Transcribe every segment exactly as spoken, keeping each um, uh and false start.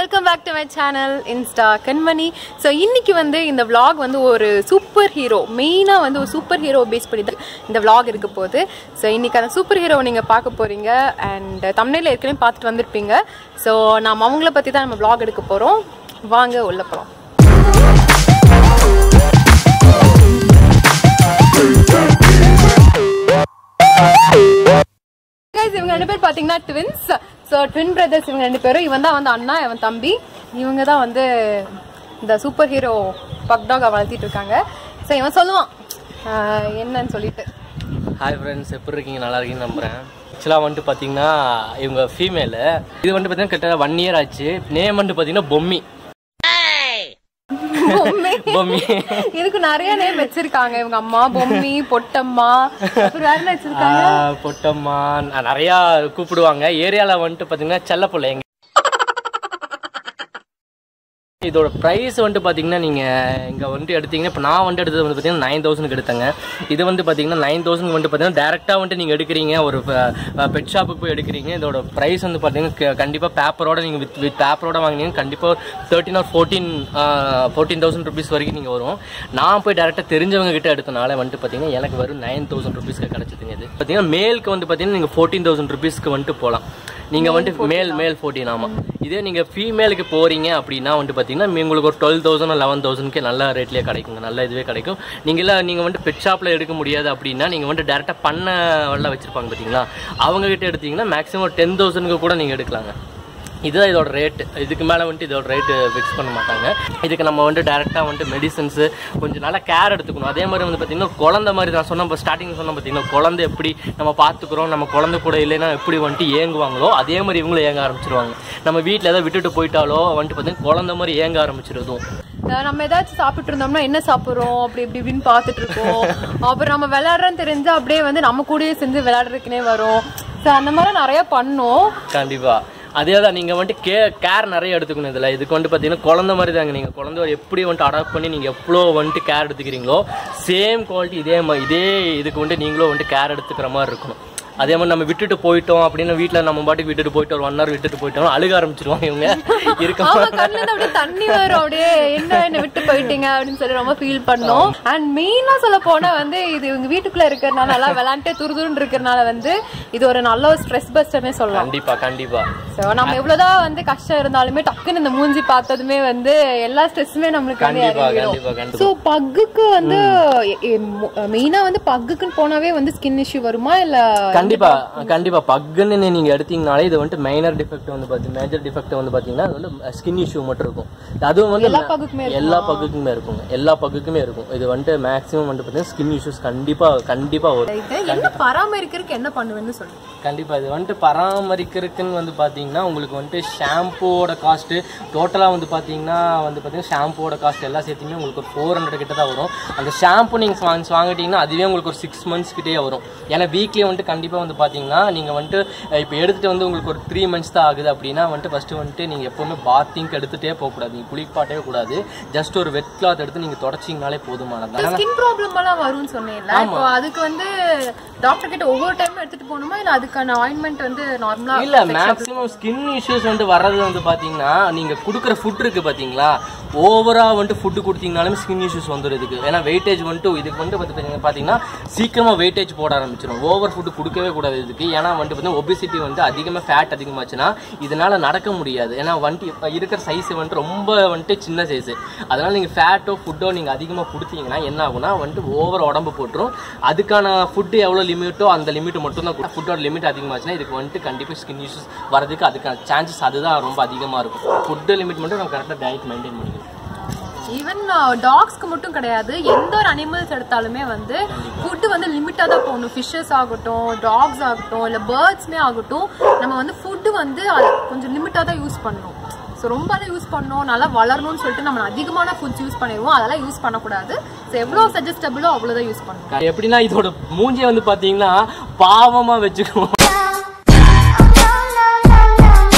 welcome back to my channel Insta Kanmani. So இன்னைக்கு வந்து இந்த vlog வந்து ஒரு சூப்பர் ஹீரோ மெயினா வந்து ஒரு சூப்பர் ஹீரோ பேஸ் பண்ணி இந்த vlog இருக்க போகுது. So இன்னைக்கு அந்த சூப்பர் ஹீரோ நீங்க பார்க்க போறீங்க and thumbnail ஏற்கனவே பார்த்துட்டு வந்திருப்பீங்க. So நாம அவங்கள பத்தி தான் நம்ம vlog எடுக்க போறோம். வாங்க உள்ள போலாம். Guys, இவங்க ரெண்டு பேர் பாத்தீங்கன்னா twins. So twin brothers இவங்க ரெண்டு பேரும். இவன் தான் வந்து அண்ணா, இவன் தம்பி. இவங்க தான் வந்து இந்த சூப்பர் ஹீரோ பக் டாக் வளர்த்திட்டு இருக்காங்க. ஸோ இவன் சொல்லுவான் என்னன்னு சொல்லிட்டு. ஹாய் ஃப்ரெண்ட்ஸ், எப்படி இருக்கீங்க? நல்லா இருக்கீங்கன்னு நம்புறேன். ஆக்சுவலாக வந்துட்டு பார்த்தீங்கன்னா இவங்க ஃபீமேலு. இது வந்துட்டு பார்த்தீங்கன்னா கிட்ட ஒன் இயர் ஆச்சு. நேம் வந்துட்டு பார்த்தீங்கன்னா பொம்மி. பொம்மி இதுக்கு நிறைய நேம் வச்சிருக்காங்க இவங்க அம்மா. பொம்மி, பொட்டம்மா, அப்புறம் வேற என்ன வச்சிருக்காங்க? பொட்டம்மா நிறையா கூப்பிடுவாங்க. ஏரியாவில் வந்துட்டு பார்த்தீங்கன்னா செல்ல பிள்ளைங்க. இதோட ப்ரைஸ் வந்துட்டு பார்த்தீங்கன்னா நீங்கள் இங்கே வந்துட்டு எடுத்தீங்கன்னா இப்போ நான் வந்துட்டு எடுத்தது வந்து பார்த்தீங்கன்னா நைன் தௌசண்ட்க்கு எடுத்தேங்க. இது வந்து பார்த்தீங்கன்னா நைன் தௌசண்ட் வந்துட்டு பார்த்தீங்கன்னா டேரெக்டாக வந்துட்டு நீங்கள் எடுக்கிறீங்க, ஒரு பெட் ஷாப்புக்கு போய் எடுக்கிறீங்க. இதோட ப்ரைஸ் வந்து பார்த்தீங்கன்னா கண்டிப்பாக பேப்பரோட நீங்கள் வித் வித் பேப்பரோட வாங்கினீங்க கண்டிப்பாக thirteen or fourteen fourteen thousand rupees வரைக்கும் நீங்கள் வரும். நான் போய் டேரெக்டாக தெரிஞ்சவங்க கிட்ட எடுத்தனால வந்துட்டு பார்த்தீங்கன்னா எனக்கு வரும் நைன் தௌசண்ட் ருபீஸ்க்கு கிடச்சிதுங்க. இது பார்த்தீங்கன்னா மேலுக்கு வந்து பார்த்தீங்கன்னா நீங்கள் ஃபோர்டீன் தௌசண்ட் ருபீஸ்க்கு வந்துட்டு போகலாம். நீங்கள் வந்துட்டு மேல் மேல் ஃபோர்டீன் ஆமாம். இதே நீங்கள் ஃபீமேலுக்கு போகிறீங்க அப்படின்னா வந்துட்டு பார்த்தீங்கன்னா உங்களுக்கு ஒரு டுவெல் தௌசண்ட் லெவன் தௌசண்ட்க்கு நல்ல ரேட்லேயே கிடைக்குங்க, நல்ல இதுவே கிடைக்கும். நீங்கள நீங்கள் வந்துட்டு பெட் ஷாப்பில் எடுக்க முடியாது அப்படின்னா நீங்கள் வந்துட்டு டேரெக்டாக பண்ண வெள்ள வச்சுருப்பாங்க பார்த்தீங்களா, அவங்ககிட்ட எடுத்தீங்கன்னா மேக்ஸிமம் டென் தௌசண்ட்க்கு கூட நீங்கள் எடுக்கலாங்க. இதுதான் இதோட ரேட்டு. இதுக்கு மேலே வந்துட்டு இதோட ரேட்டு ஃபிக்ஸ் பண்ண மாட்டாங்க. இதுக்கு நம்ம வந்துட்டு டேரெக்டாக வந்துட்டு மெடிசன்ஸு கொஞ்சம் நல்லா கேர் எடுத்துக்கணும். அதே மாதிரி வந்து பார்த்திங்கன்னா குழந்தை மாதிரி நான் சொன்ன இப்போ ஸ்டார்டிங் சொன்ன பார்த்திங்கன்னா குழந்தை எப்படி நம்ம பார்த்துக்குறோம், நம்ம குழந்தை கூட இல்லைன்னா எப்படி வந்துட்டு ஏங்குவாங்களோ அதே மாதிரி இவங்களும் ஏங்க ஆரம்பிச்சிருவாங்க. நம்ம வீட்டில் ஏதாவது விட்டுட்டு போயிட்டாலோ வந்துட்டு பார்த்தீங்கன்னா குழந்தை மாதிரி ஏங்க ஆரம்பிச்சிருதும். நம்ம ஏதாச்சும் சாப்பிட்டு இருந்தோம்னா என்ன சாப்பிட்றோம் அப்படி இப்படி இப்படின்னு பார்த்துட்டு இருக்கோம். அப்புறம் நம்ம விளையாடுறோன்னு தெரிஞ்சா அப்படியே வந்து நம்ம கூடயே செஞ்சு விளையாடுறதுக்குனே வரும். ஸோ அந்த மாதிரி நிறைய பண்ணோம். கண்டிப்பாக அதே தான் நீங்கள் வந்துட்டு கே கேர் நிறைய எடுத்துக்கணும். இதில் இதுக்கு வந்துட்டு பார்த்தீங்கன்னா குழந்த மாதிரி தாங்க. நீங்கள் குழந்தை எப்படி வந்துட்டு அடாப்ட் பண்ணி நீங்கள் எவ்வளோ வந்துட்டு கேர் எடுத்துக்கிறீங்களோ சேம் குவாலிட்டி இதே மாதிரி இதே இதுக்கு வந்துட்டு நீங்களும் வந்துட்டு கேர் எடுத்துக்கிற மாதிரி இருக்கணும். அதே மாதிரி நம்ம விட்டுட்டு போயிட்டோம் அப்படின்னு வீட்டில் நம்ம பாட்டுக்கு விட்டுட்டு போயிட்டு ஒரு ஒன் ஹவர் விட்டுட்டு போயிட்டோம் அழுக ஆரம்பிச்சிருவாங்க இவங்க. இருக்க தண்ணி வரும் அப்படியே என்ன என்ன விட்டு போயிட்டீங்க அப்படின்னு சொல்லி ரொம்ப ஃபீல் பண்ணோம். அண்ட் மெயினா சொல்ல போனா வந்து இது இவங்க வீட்டுக்குள்ள இருக்கிறதுனால நல்லா விளையாண்டே துருதுருன்னு இருக்கிறதுனால வந்து இது ஒரு நல்ல ஒரு ஸ்ட்ரெஸ் பஸ்டர்னே சொல்லலாம். கண்டிப்பா கண்டிப்பா. ஸோ நம்ம எவ்வளவுதான் வந்து கஷ்டம் இருந்தாலுமே டக்குன்னு இந்த மூஞ்சி பார்த்ததுமே வந்து எல்லா ஸ்ட்ரெஸ்ஸுமே நம்மளுக்கு. ஸோ பக்குக்கு வந்து மெயினா வந்து பக்குக்குன்னு போனாவே வந்து ஸ்கின் இஷ்யூ வருமா இல்ல? கண்டிப்பா கண்டிப்பா. பக்குன்னு நீங்க எடுத்தீங்கனாலே இது வந்துட்டு மைனர் டிஃபெக்ட் வந்து பாத்தீங்கன்னா மேஜர் டிஃபெக்ட் வந்து பாத்தீங்கன்னா அது வந்து ஸ்கின் இஷ்யூ மட்டும் இருக்கும். அதுவும் வந்து எல்லா பக்குக்குமே எல்லா பக்குக்குமே இருக்குங்க. எல்லா பக்குக்குமே இருக்கும். இது வந்துட்டு மேக்ஸிமம் வந்து பாத்தீங்கன்னா ஸ்கின் இஷ்யூஸ் கண்டிப்பா கண்டிப்பா வரும். என்ன பராமரிக்கிறதுக்கு என்ன பண்ணுவேன்னு சொல்லுங்க. கண்டிப்பா இது வந்துட்டு பராமரிக்கிறதுக்குன்னு வந்து பாத்தீங்கன்னா உங்களுக்கு வந்துட்டு ஷாம்பூவோட காஸ்ட் டோட்டலா வந்து பாத்தீங்கன்னா வந்து பாத்தீங்கன்னா ஷாம்பூவோட காஸ்ட் எல்லாம் சேர்த்துமே உங்களுக்கு ஒரு ஃபோர் ஹண்ட்ரட் கிட்ட தான் வரும். அந்த ஷாம்பூ நீங்க வாங்கிட்டீங்கன்னா அதுவே உங்களுக்கு ஒரு சிக்ஸ் மந்த்ஸ் கிட்டே வரும். ஏன்னா வீக்லி வந்துட்டு கண்டிப்பா வந்து பாத்தீங்கன்னா நீங்க வந்துட்டு இப்போ எடுத்துட்டு வந்து உங்களுக்கு ஒரு த்ரீ மந்த்ஸ் தான் ஆகுது அப்படின்னா வந்துட்டு ஃபர்ஸ்ட் வந்துட்டு நீங்க எப்பவுமே பாத்திங் எடுத்துட்டே போக கூடாது. நீங்க குளிப்பாட்டவே கூடாது. ஜஸ்ட் ஒரு வெட் கிளாத் எடுத்து நீங்க தொடச்சிங்கனாலே போதுமானது. ஸ்கின் ப்ராப்ளம் எல்லாம் வரும்னு சொன்னீங்கல்ல, இப்போ அதுக்கு வந்து டாக்டர் கிட்ட ஒவ்வொரு டைம் எடுத்துட்டு போகணுமா இல்ல அதுக்கான ஆயின்மெண்ட் வந்து நார்மலா? இல்ல மேக்ஸிமம் ஸ்கின் இஷ்யூஸ் வந்து வர்றது வந்து பாத்தீங்கன்னா நீங்க குடுக்குற ஃபுட் இருக்கு பாத்தீங்களா, ஓவரா வந்துட்டு ஃபுட் கொடுத்தீங்கனாலுமே ஸ்கின் இஷ்யூஸ் வந்துடுது. ஏன்னா வெயிட்டேஜ் வந்துட்டு இதுக்கு வந்து பாத்தீங்கன்னா சீக்கிரமா வெயிட்டேஜ் போட ஆரம்பிச்சிடும். ஓவர் ஃபுட் கொடுக்கவே கூடாது இதுக்கு. ஏன்னா வந்துட்டு பார்த்தீங்கன்னா ஒபிசிட்டி வந்து அதிகமாக ஃபேட் அதிகமாச்சுன்னா இதனால நடக்க முடியாது. ஏன்னா வந்துட்டு இப்போ இருக்கிற சைஸ் வந்துட்டு ரொம்ப வந்துட்டு சின்ன சைஸு. அதனால நீங்கள் ஃபேட்டோ ஃபுட்டோ நீங்கள் அதிகமாக கொடுத்தீங்கன்னா என்ன ஆகுனா வந்துட்டு ஓவர் உடம்பு போட்டுரும். அதுக்கான ஃபுட்டு எவ்வளோ லிமிட்டோ அந்த லிமிட் மட்டும் தான். ஃபுட்டோட லிமிட் அதிகமாச்சுன்னா இதுக்கு வந்துட்டு கண்டிப்பாக ஸ்கின் இஷ்யூஸ் வரதுக்கு அதுக்கான சான்சஸ் அதுதான் ரொம்ப அதிகமாக இருக்கும். ஃபுட்டு லிமிட் மட்டும் நம்ம கரெக்டாக டயட் மெயின்டைன் பண்ணிக்கணும். ஈவன் டாக்ஸ்க்கு மட்டும் கிடையாது, எந்த ஒரு அனிமல்ஸ் எடுத்தாலுமே வந்து ஃபுட்டு வந்து லிமிட்டாக தான் போகணும். ஃபிஷ்ஷஸ் ஆகட்டும், டாக்ஸ் ஆகட்டும், இல்லை பேர்ட்ஸ்மே ஆகட்டும், நம்ம வந்து ஃபுட்டு வந்து கொஞ்சம் லிமிட்டாக தான் யூஸ் பண்ணணும். ஸோ ரொம்பலாம் யூஸ் பண்ணணும் நல்லா வளரணும்னு சொல்லிட்டு நம்ம அதிகமான ஃபுட்ஸ் யூஸ் பண்ணிடுவோம். அதெல்லாம் யூஸ் பண்ணக்கூடாது. ஸோ எவ்வளோ சஜஸ்டபிளோ அவ்வளோதான் யூஸ் பண்ணணும். எப்படின்னா இதோட மூஞ்சியை வந்து பார்த்தீங்கன்னா பாவமாக வச்சுக்குவோம்.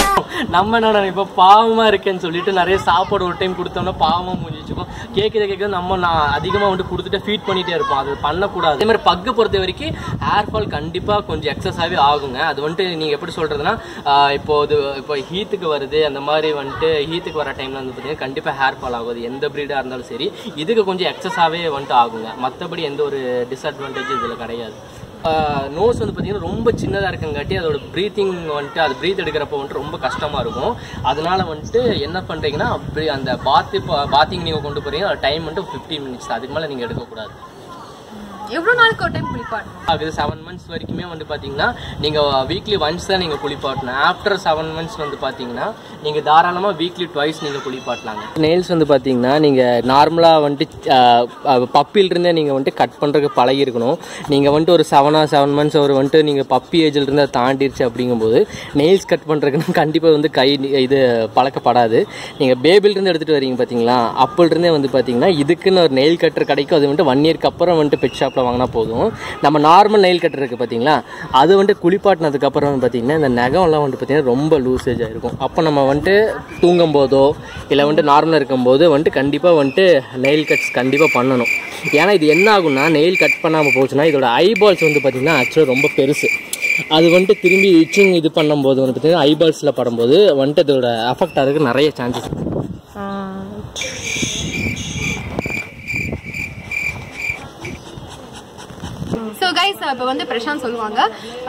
நம்ம என்ன இப்போ பாவமா இருக்கேன்னு சொல்லிட்டு நிறைய சாப்பாடு ஒரு டைம் கொடுத்தோம்னா பாவமா மூஞ்சி வச்சுக்கோம். கேட்குற கேட்குறது நம்ம நான் அதிகமாக வந்துட்டு கொடுத்துட்டு ஃபீட் பண்ணிட்டே இருப்போம். அது பண்ணக்கூடாது. அதே மாதிரி பக்கை பொறுத்த வரைக்கும் ஹேர் ஃபால் கண்டிப்பாக கொஞ்சம் எக்ஸஸாகவே ஆகுங்க. அது வந்துட்டு நீங்கள் எப்படி சொல்கிறதுனா இப்போ இது இப்போ ஹீத்துக்கு வருது அந்த மாதிரி வந்துட்டு ஹீத்துக்கு வர டைமில் வந்து பார்த்தீங்கன்னா கண்டிப்பாக ஹேர் ஃபால் ஆகுது. எந்த ப்ரீடாக இருந்தாலும் சரி இதுக்கு கொஞ்சம் எக்ஸஸாகவே வந்துட்டு ஆகுங்க. மற்றபடி எந்த ஒரு டிஸ்அட்வான்டேஜ் இதில் கிடையாது. நோஸ் வந்து பார்த்தீங்கன்னா ரொம்ப சின்னதாக இருக்கங்காட்டி அதோட ப்ரீத்திங் வந்துட்டு அது ப்ரீத் எடுக்கிறப்போ வந்துட்டு ரொம்ப கஷ்டமாக இருக்கும். அதனால வந்துட்டு என்ன பண்ணுறீங்கன்னா அப்படி அந்த பாத்து பாத்திங் நீங்கள் கொண்டு போகிறீங்க டைம் வந்துட்டு ஃபிஃப்டீன் மினிட்ஸ் அதுக்கு மேலே நீங்கள் எடுக்கக்கூடாது. எவ்வளோ நாளுக்கு ஒரு டைம் குளிப்பாட்டணும்? அது செவன் மந்த்ஸ் வரைக்குமே வந்து பார்த்தீங்கன்னா நீங்கள் வீக்லி ஒன்ஸ் தான் நீங்கள் குளிப்பாட்டணும். ஆஃப்டர் செவன் மந்த்ஸ் வந்து பார்த்தீங்கன்னா நீங்கள் தாராளமாக வீக்லி ட்வைஸ் நீங்கள் குளிப்பாட்டலாங்க. நெயில்ஸ் வந்து பார்த்தீங்கன்னா நீங்கள் நார்மலாக வந்துட்டு பப்பிலிருந்தே நீங்கள் வந்துட்டு கட் பண்ணுறதுக்கு பழகி இருக்கணும். நீங்கள் வந்துட்டு ஒரு செவனா செவன் மந்த்ஸ் ஒரு வந்துட்டு நீங்கள் பப்பி ஏஜிலிருந்து அதை தாண்டிடுச்சு அப்படிங்கும்போது நெயில்ஸ் கட் பண்ணுறதுக்குன்னா கண்டிப்பாக வந்து கை இது பழக்கப்படாது. நீங்கள் பேபிலிருந்து எடுத்துகிட்டு வரீங்க பார்த்தீங்களா, அப்போலிருந்தே வந்து பார்த்தீங்கன்னா இதுக்குன்னு ஒரு நெயில் கட்டர் கிடைக்கும். அது வந்துட்டு ஒன் இயர்க்கு அப்புறம் வந்துட்டு பெட் ஷாப் வாங்கினா போதும். நம்ம நார்மல் நெயில் கட்டர் இருக்குது பார்த்தீங்களா, அது வந்துட்டு குளிப்பாட்டினதுக்கு அப்புறம் வந்து பார்த்தீங்கன்னா இந்த நகம்லாம் வந்துட்டு பார்த்தீங்கன்னா ரொம்ப லூசேஜ் ஆகிருக்கும். அப்போ நம்ம வந்துட்டு தூங்கும் போதோ இல்லை வந்துட்டு நார்மலாக இருக்கும்போது வந்துட்டு கண்டிப்பாக வந்துட்டு நெயில் கட்ஸ் கண்டிப்பாக பண்ணணும். ஏன்னா இது என்ன ஆகும்னா நெயில் கட் பண்ணாமல் போச்சுன்னா இதோட ஐபால்ஸ் வந்து பார்த்தீங்கன்னா ஆக்சுவலாக ரொம்ப பெருசு. அது வந்துட்டு திரும்பி இச்சிங் இது பண்ணும்போது வந்து பார்த்தீங்கன்னா ஐபால்ஸில் படும்போது வந்துட்டு அதோட அஃபெக்ட் ஆகிறதுக்கு நிறைய சான்சஸ். ஸோ கைஸ் இப்போ வந்து பிரசாந்த் சொல்லுவாங்க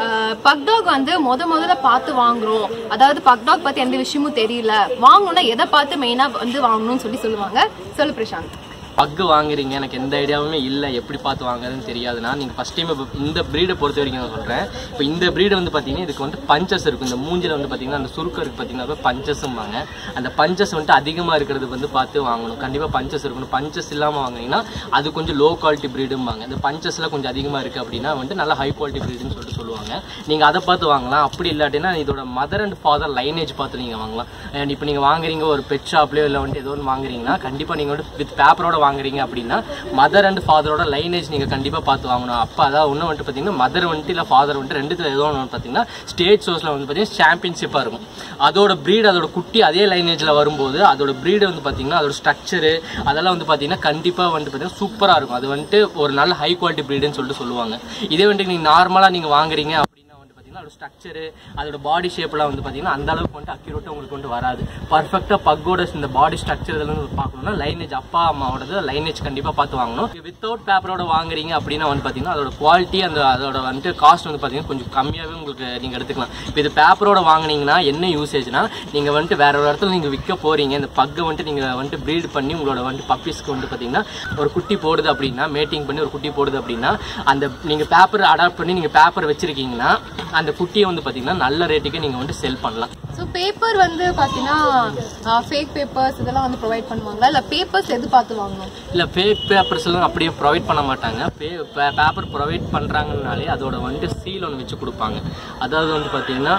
பக் டாக் வந்து முத முதல்ல பார்த்து வாங்குறோம், அதாவது பக் டாக் பற்றி எந்த விஷயமும் தெரியல, வாங்கணும்னா எதை பார்த்து மெயினாக வந்து வாங்கணும்னு சொல்லி சொல்லுவாங்க. சொல்லு பிரசாந்த். பக்கு வாங்குறீங்க, எனக்கு எந்த ஐடியாவுமே இல்லை, எப்படி பார்த்து வாங்குறதுன்னு தெரியாதுன்னா நீங்கள் ஃபஸ்ட் டைம் இப்போ இந்த ப்ரீடை பொறுத்த வரைக்கும் நான் சொல்கிறேன். இப்போ இந்த ப்ரீடை வந்து பார்த்தீங்கன்னா இதுக்கு வந்து பஞ்சஸ் இருக்கும். இந்த மூஞ்சில் வந்து பார்த்தீங்கன்னா அந்த சுருக்கம் இருக்குது பார்த்தீங்கன்னா பஞ்சஸும்பாங்க. அந்த பஞ்சஸ் வந்துட்டு அதிகமாக இருக்கிறது வந்து பார்த்து வாங்கணும். கண்டிப்பாக பஞ்சஸ் இருக்கணும். பஞ்சஸ் இல்லாமல் வாங்கினீங்கன்னா அது கொஞ்சம் லோ குவாலிட்டி ப்ரீடும்பாங்க. இந்த பஞ்சஸ்லாம் கொஞ்சம் அதிகமாக இருக்குது அப்படின்னா வந்துட்டு நல்லா ஹை குவாலிட்டி ப்ரீடுன்னு சொல்லிட்டு சொல்லுவாங்க. நீங்கள் அதை பார்த்து வாங்கலாம். அப்படி இல்லாட்டினா இதோட மதர் அண்ட் ஃபாதர் லைனேஜ் பார்த்து நீங்கள் வாங்கலாம். அண்ட் இப்போ நீங்கள் வாங்குறீங்க ஒரு பெட் ஷாப்லேயோ இல்லை வந்துட்டு ஏதோ ஒன்று வாங்குறீங்கன்னா கண்டிப்பாக நீங்கள் வந்துட்டு வித் பேப்பரோட வாங்குறீங்க அப்படின்னா மதர் அண்ட் ஃபாதரோட லைனேஜ் நீங்கள் கண்டிப்பாக பார்த்து வாங்கணும். அப்போ அதாவது ஒன்று வந்துட்டு பார்த்தீங்கன்னா மதர் வந்துட்டு இல்லை ஃபாதர் வந்துட்டு ரெண்டுத்துல ஏதோ ஒன்று பார்த்தீங்கன்னா ஸ்டேட் ஷோஸில் வந்து பார்த்தீங்கன்னா சாம்பியன்ஷிப்பாக இருக்கும். அதோட ப்ரீட் அதோட குட்டி அதே லைனேஜில் வரும்போது அதோட ப்ரீடு வந்து பார்த்தீங்கன்னா அதோட ஸ்ட்ரக்சரு அதெல்லாம் வந்து பார்த்தீங்கன்னா கண்டிப்பாக வந்துட்டு பார்த்தீங்கன்னா சூப்பராக இருக்கும். அது வந்துட்டு ஒரு நல்ல ஹை குவாலிட்டி ப்ரீடுன்னு சொல்லிட்டு சொல்லுவாங்க. இதே வந்துட்டு நீங்கள் நார்மலாக நீங்கள் வாங்குறீங்க அதோட ஸ்ட்ரக்சரு அதோட பாடி ஷேப்லாம் வந்து பார்த்தீங்கன்னா அந்த அளவுக்கு வந்துட்டு அக்யூரேட்டாக உங்களுக்கு வந்து வராது. பர்ஃபெக்டாக பக்கோட இந்த பாடி ஸ்ட்ரக்சர் இதெல்லாம் பார்க்கணும்னா லைனேஜ் அப்பா அம்மாவோட லைனேஜ் கண்டிப்பாக பார்த்து வாங்கணும். வித்தவுட் பேப்பரோட வாங்குறீங்க அப்படின்னா வந்து பார்த்தீங்கன்னா அதோட குவாலிட்டி அந்த அதோட வந்துட்டு காஸ்ட் வந்து பார்த்தீங்கன்னா கொஞ்சம் கம்மியாகவே உங்களுக்கு நீங்கள் எடுத்துக்கலாம். இப்போ இது பேப்பரோட வாங்கினீங்கன்னா என்ன யூசேஜ்னா நீங்கள் வந்துட்டு வேற ஒரு இடத்துல நீங்கள் விற்க போகிறீங்க, இந்த பக்கை வந்துட்டு நீங்கள் வந்துட்டு ப்ரீட் பண்ணி உங்களோட வந்துட்டு பப்பீஸ்க்கு வந்து பார்த்தீங்கன்னா ஒரு குட்டி போடுது அப்படின்னா மேட்டிங் பண்ணி ஒரு குட்டி போடுது அப்படின்னா அந்த நீங்கள் பேப்பர் அடாப்ட் பண்ணி நீங்கள் பேப்பர் வச்சிருக்கீங்கன்னா அந்த குட்டியை வந்து பார்த்தீங்கன்னா நல்ல ரேட்டுக்கு நீங்கள் வந்து செல் பண்ணலாம். ஸோ பேப்பர் வந்து பார்த்தீங்கன்னா ஃபேக் பேப்பர்ஸ் இதெல்லாம் வந்து ப்ரொவைட் பண்ணுவாங்களா, இல்லை பேப்பர்ஸ் எது பார்த்து வாங்கணும்? இல்லை ஃபேக் பேப்பர்ஸ் எல்லாம் அப்படியே ப்ரொவைட் பண்ண மாட்டாங்க. பேப்பர் ப்ரொவைட் பண்ணுறாங்கனாலே அதோட வந்துட்டு சீல் ஒன்று வச்சு கொடுப்பாங்க. அதாவது வந்து பார்த்தீங்கன்னா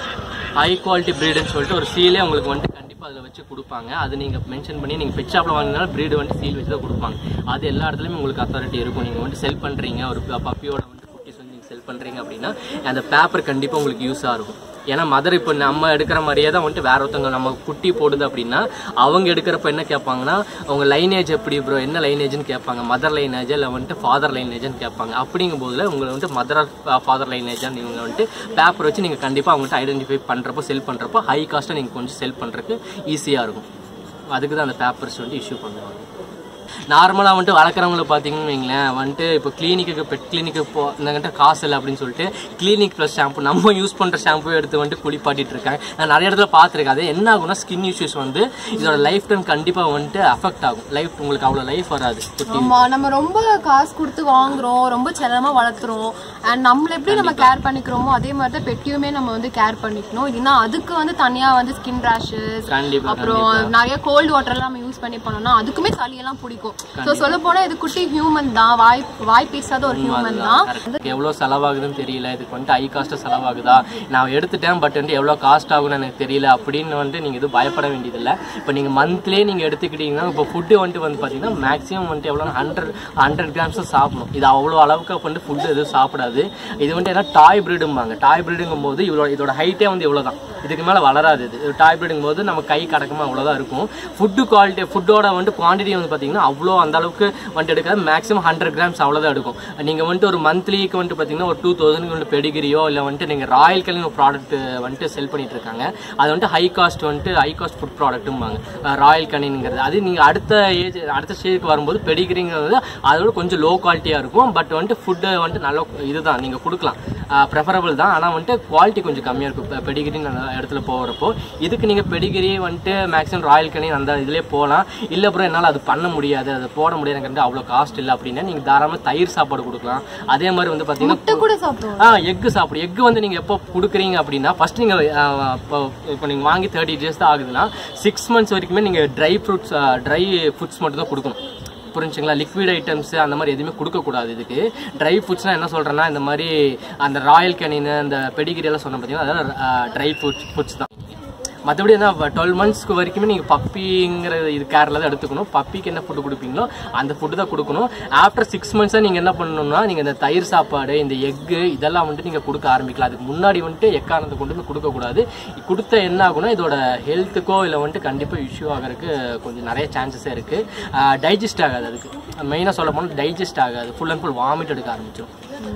ஹை குவாலிட்டி ப்ரீடுன்னு சொல்லிட்டு ஒரு சீலே உங்களுக்கு வந்துட்டு கண்டிப்பாக அதில் வச்சு கொடுப்பாங்க. அது நீங்கள் மென்ஷன் பண்ணி நீங்கள் பெட் ஷாப்பில் வாங்கினாலும் ப்ரீடு வந்துட்டு சீல் வச்சு தான் கொடுப்பாங்க. அது எல்லா இடத்துலையுமே உங்களுக்கு அத்தாரிட்டி இருக்கும். நீங்கள் வந்துட்டு செல் பண்ணுறீங்க ஒரு பப்பியோட வந்துட்டு செல் பண்ணுறீங்க அப்படின்னா அந்த பேப்பர் கண்டிப்பாக உங்களுக்கு யூஸாக இருக்கும். ஏன்னா மதர் இப்போ நம்ம எடுக்கிற மாதிரியே தான் வந்துட்டு வேற ஒருத்தவங்க நம்ம குட்டி போடுது அப்படின்னா அவங்க எடுக்கிறப்ப என்ன கேட்பாங்கன்னா அவங்க லைனேஜ் எப்படி ப்ரோ என்ன லைனேஜ்னு கேட்பாங்க. மதர் லைனேஜ் இல்லை வந்துட்டு ஃபாதர் லைனேஜ்னு கேட்பாங்க. அப்படிங்கும் போதுல உங்களை வந்துட்டு மதர் ஃபாதர் லைனேஜான்னு நீங்கள் வந்துட்டு பேப்பர் வச்சு நீங்கள் கண்டிப்பாக அவங்கள்ட்ட ஐடென்டிஃபை பண்ணுறப்போ செல் பண்ணுறப்போ ஹை காஸ்ட்டாக நீங்கள் கொஞ்சம் செல் பண்ணுறதுக்கு ஈஸியாக இருக்கும். அதுக்கு தான் அந்த பேப்பர்ஸ் வந்துட்டு இஷ்யூ பண்ணுவாங்க. நார்மலாக வந்துட்டு வளர்க்குறவங்களை பார்த்தீங்கன்னு வைங்களேன் வந்துட்டு இப்போ கிளினிக்கு பெட் கிளினிக்கு போ இந்தங்கிட்ட காசு இல்லை அப்படின்னு சொல்லிட்டு கிளினிக் ப்ளஸ் ஷாம்பு நம்ம யூஸ் பண்ணுற ஷாம்பு எடுத்து வந்துட்டு குளிப்பாட்டிட்டு இருக்காங்க. நான் நிறைய இடத்துல பார்த்துருக்கேன். அது என்ன ஆகும்னா ஸ்கின் இஷ்யூஸ் வந்து இதோட லைஃப் டைம் கண்டிப்பாக வந்துட்டு அஃபெக்ட் ஆகும். லைஃப் உங்களுக்கு அவ்வளோ லைஃப் வராது. நம்ம ரொம்ப காசு கொடுத்து வாங்குறோம், ரொம்ப செல்லமாக வளர்த்துறோம். அண்ட் நம்மள எப்படி நம்ம கேர் பண்ணிக்கிறோமோ அதே மாதிரி தான் பெட்டியுமே நம்ம வந்து கேர் பண்ணிக்கணும். இல்லைன்னா அதுக்கு வந்து தனியாக வந்து ஸ்கின் ரேஷஸ் அப்புறம் நிறைய கோல்டு வாட்டர்லாம் நம்ம யூஸ் பண்ணி பண்ணோம்னா அதுக்குமே சளியெல்லாம் பிடிக்கும். இருக்கும். ஸோ சொல்ல போனா இது குட்டி ஹியூமன் தான், வாய் வாய் பேசாத ஒரு ஹியூமன் தான். எவ்வளோ செலவாகுதுன்னு தெரியல, இதுக்கு வந்துட்டு ஹை காஸ்ட் செலவாகுதா, நான் எடுத்துட்டேன் பட் வந்து எவ்வளோ காஸ்ட் ஆகும்னு எனக்கு தெரியல அப்படின்னு வந்துட்டு நீங்கள் இது பயப்பட வேண்டியதில்லை. இப்போ நீங்கள் மந்த்லியே நீங்கள் எடுத்துக்கிட்டீங்கன்னா இப்போ ஃபுட்டு வந்துட்டு வந்து பார்த்தீங்கன்னா மேக்ஸிமம் வந்துட்டு எவ்வளோ ஹண்ட்ரட் ஹண்ட்ரட் கிராம்ஸ் சாப்பிடணும். இது அவ்வளோ அளவுக்கு வந்து ஃபுட்டு எதுவும் சாப்பிடாது. இது வந்துட்டு என்ன டாய் ப்ரீடும்பாங்க. டாய் ப்ரீடுங்கும் போது இவ்வளோ இதோட ஹைட்டே வந்து இவ்வளோ தான், இதுக்கு மேலே வளராது. இது டாய் ப்ரீடுங்கும் போது நம்ம கை கடக்கமாக அவ்வளோதான் இருக்கும். ஃபுட்டு குவாலிட்டி ஃபுட்டோட வந்துட்டு குவான்டிட்டி வந்து பார்த்தீங்கன்னா அவ்வளோ அந்த அளவுக்கு வந்துட்டு எடுக்காது. மேக்ஸிமம் ஹண்ட்ரட் கிராம்ஸ் அவ்வளோதான் எடுக்கும். நீங்கள் வந்துட்டு ஒரு மந்த்லிக்கு வந்துட்டு பார்த்தீங்கன்னா ஒரு டூ தௌசண்ட்க்கு வந்துட்டு பெடிகிரியோ இல்லை வந்துட்டு நீங்கள் ராயல் கலின் ஒரு ப்ராடக்ட் வந்துட்டு செல் பண்ணிட்டு இருக்காங்க. அது வந்துட்டு ஹை காஸ்ட் வந்துட்டு ஹை காஸ்ட் ஃபுட் ப்ராடக்ட்டும்பாங்க ராயல் கனின்ங்கிறது. அது நீங்கள் அடுத்த ஏஜ் அடுத்த ஸ்டேஜுக்கு வரும்போது பெடிகிரிங்கிறது அதோட கொஞ்சம் லோ குவாலிட்டியாக இருக்கும். பட் வந்துட்டு ஃபுட்டு வந்துட்டு நல்ல இதுதான் நீங்கள் கொடுக்கலாம், ப்ரெஃபரபிள் தான். ஆனால் வந்துட்டு குவாலிட்டி கொஞ்சம் கம்மியாக இருக்கும் பெடிகிரின்னு அந்த இடத்துல போகிறப்போ. இதுக்கு நீங்கள் பெடிகிரி வந்துட்டு மேக்ஸிமம் ராயல் கனின் அந்த இதிலே போகலாம். இல்லை அப்புறம் என்னால் அது பண்ண முடியாது, அதை போட முடியாதுங்கிறது அவ்வளோ காஸ்ட் இல்லை அப்படின்னா நீங்கள் தாராளமாக தயிர் சாப்பாடு கொடுக்கலாம். அதே மாதிரி வந்து பார்த்தீங்கன்னா ஆ எக்கு சாப்பிடும். எக்கு வந்து நீங்கள் எப்போ கொடுக்குறீங்க அப்படின்னா ஃபர்ஸ்ட் நீங்கள் இப்போ இப்போ நீங்கள் வாங்கி தேர்ட்டி டேஸ் தான் ஆகுதுன்னா சிக்ஸ் மந்த்ஸ் வரைக்குமே நீங்கள் ட்ரை ஃப்ரூட்ஸ் ட்ரை ஃபுட்ஸ் மட்டும் தான் கொடுக்கணும். புரிஞ்சுங்களா? லிக்விட் ஐட்டம்ஸ் அந்த மாதிரி எதுவுமே கொடுக்கக்கூடாது. இதுக்கு ட்ரை ஃபுட்ஸ்னால் என்ன சொல்கிறேன்னா இந்த மாதிரி அந்த ராயல் கனின் அந்த பெடிகிரி எல்லாம் சொன்ன பார்த்தீங்கன்னா அதெல்லாம் ட்ரை ஃபுட்ஸ் ஃபுட்ஸ் தான். மற்றபடி என்ன டுவெல் மந்த்ஸ்க்கு வரைக்குமே நீங்கள் பப்பிங்கிற இது கேரில் தான் எடுத்துக்கணும். பப்பிக்கு என்ன ஃபுட்டு கொடுப்பீங்களோ அந்த ஃபுட்டு தான் கொடுக்கணும். ஆஃப்டர் சிக்ஸ் மந்த்ஸாக நீங்கள் என்ன பண்ணணும்னா நீங்கள் இந்த தயிர் சாப்பாடு இந்த எக்கு இதெல்லாம் வந்துட்டு நீங்கள் கொடுக்க ஆரம்பிக்கலாம். அதுக்கு முன்னாடி வந்துட்டு எக்காரணத்தை கொண்டு வந்து கொடுக்கக்கூடாது. கொடுத்த என்ன ஆகுனா இதோட ஹெல்த்துக்கோ இல்லை வந்துட்டு கண்டிப்பாக இஷ்யூ ஆகிறதுக்கு கொஞ்சம் நிறைய சான்சஸே இருக்குது. டைஜஸ்ட் ஆகாது. அதுக்கு மெயினாக சொல்ல போனால் டைஜஸ்ட் ஆகாது. ஃபுல் அண்ட் ஃபுல் வாமிட் எடுக்க ஆரம்பிச்சிடும்.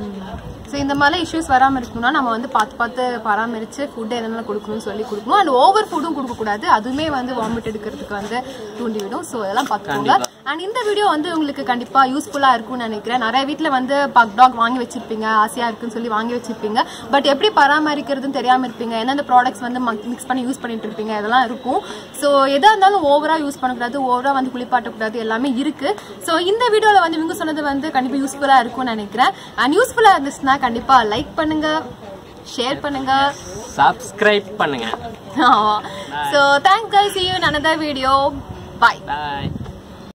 ஸோ இந்த மாதிரி இஷ்யூஸ் வராமல் இருக்கணும்னா நம்ம வந்து பார்த்து பார்த்து பராமரித்து ஃபுட்டு என்னென்ன கொடுக்கணும்னு சொல்லி கொடுக்கணும். அண்ட் ஓவர் ஃபுட்டும் கொடுக்கக்கூடாது, அதுவுமே வந்து வாமிட் எடுக்கிறதுக்கு வந்து தூண்டிவிடும். ஸோ இதெல்லாம் பார்த்துக்கோங்க. அண்ட் இந்த வீடியோ வந்து உங்களுக்கு கண்டிப்பாக யூஸ்ஃபுல்லாக இருக்கும்னு நினைக்கிறேன். நிறைய வீட்டில் வந்து பக் டாக் வாங்கி வச்சிருப்பீங்க, ஆசையாக இருக்குன்னு சொல்லி வாங்கி வச்சிருப்பீங்க. பட் எப்படி பராமரிக்கிறதுன்னு தெரியாமல் இருப்பீங்க, எந்தெந்த ப்ராடக்ட்ஸ் வந்து மிக்ஸ் பண்ணி யூஸ் பண்ணிட்டு இருப்பீங்க, இதெல்லாம் இருக்கும். ஸோ எதாக இருந்தாலும் ஓவராக யூஸ் பண்ணக்கூடாது, ஓவராக வந்து குளிப்பாட்டக்கூடாது, எல்லாமே இருக்குது. ஸோ இந்த வீடியோவில் வந்து இவங்க சொன்னது வந்து கண்டிப்பாக யூஸ்ஃபுல்லாக இருக்கும்னு நினைக்கிறேன். அண்ட் யூஸ்ஃபுல்லாக இருந்துச்சுன்னா கண்டிப்பா லைக் பண்ணுங்க, ஷேர் பண்ணுங்க, சப்ஸ்கிரைப் பண்ணுங்க. So thanks guys, see you in another video. Bye. Bye.